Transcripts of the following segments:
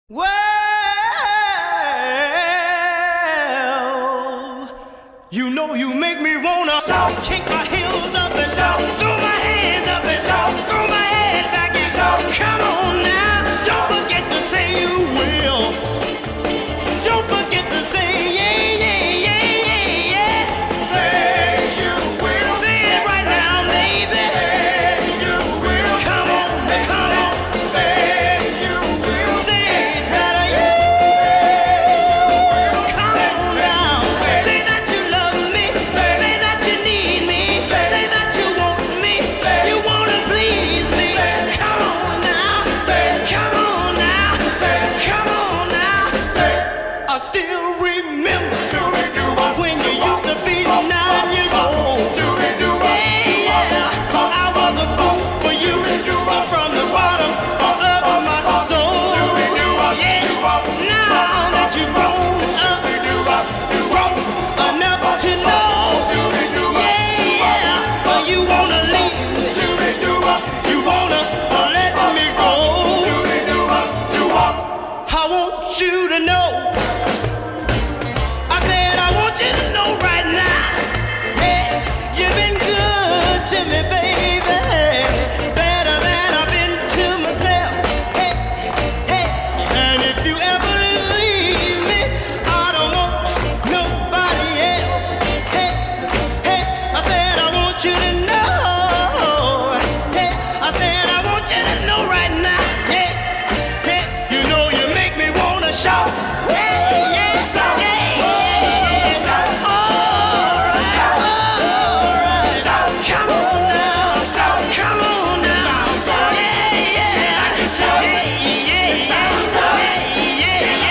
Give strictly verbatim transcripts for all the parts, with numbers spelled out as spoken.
Well, you know you make me wanna shout, kick my heels up and shout, throw my hands up and shout, throw my head back and shout. Come on now, don't forget to say you will. Don't forget to say yeah, yeah, yeah, yeah, yeah. Say you will. Say it right now, baby. Say you will. Come on, come on. Say you will. Say it better, yeah. Come on now. Say that you love me. Say that you need me. Say that you want me. You wanna please me. Come on now. Come on now. Come on now. I still remember when you used to be nine years old. Yeah, I was a fool for you from the bottom of my soul. Yeah, now that you've grown up, grown enough to know. Yeah, you wanna leave me. You wanna let me go. I want you to know. I said I want you to know right now. Hey, you've been good to me, baby. Better than I've been to myself. Hey, hey, and if you ever leave me, I don't want nobody else. Hey, hey, I said I want you to know. Hey, I said I want you to know right now. Hey, hey, you know you make me wanna shout. Hey, yeah, yeah, yeah. All right, all right. Come on now, come on now. Yeah, yeah, yeah, yeah, yeah, yeah,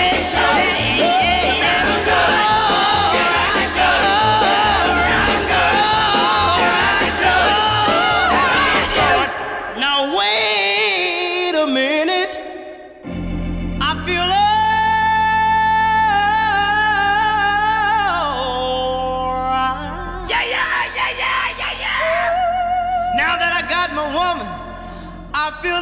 yeah, yeah. Now wait a minute. I feel alright. Yeah, yeah, yeah, yeah, yeah, yeah. Now that I got my woman, I feel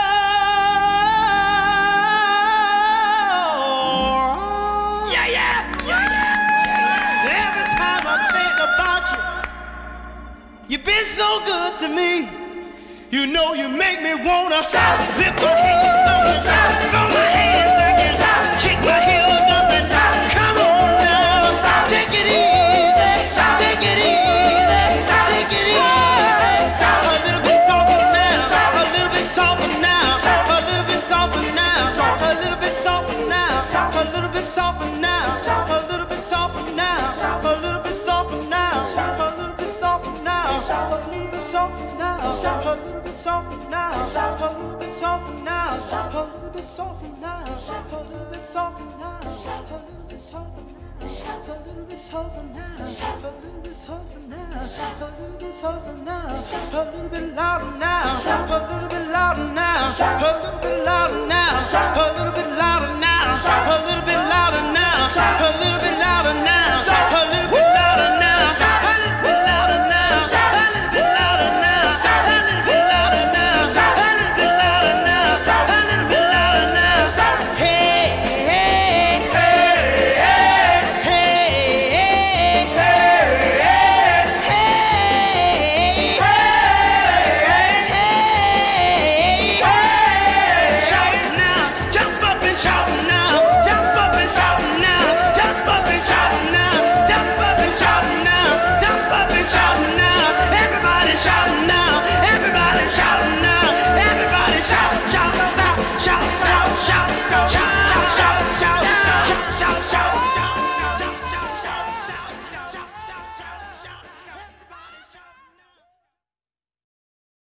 alright. Yeah, yeah, yeah, yeah. Every time I think about you, you've been so good to me. You know you make me wanna shout, lift my hands up and shout, throw my hands back and shout, kick my heels up and shout. Come on now, take it easy, take it easy, take it easy. A little bit softer now, a little bit softer now, a little bit softer now, a little bit softer now, a little bit softer now, a little bit softer now, a little bit softer now, a little bit softer now, a little bit softer now, a little bit softer now, a little bit softer now, a little bit softer now, a little bit softer now, a little bit softer now, a little bit softer now, a little bit softer now, a little bit softer now, a little bit louder now, a little bit louder